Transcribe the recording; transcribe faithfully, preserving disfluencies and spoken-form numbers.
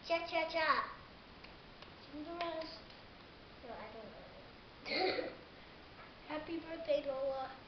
Cha cha cha. Cinderella's. No, I don't know. Happy birthday, Nola.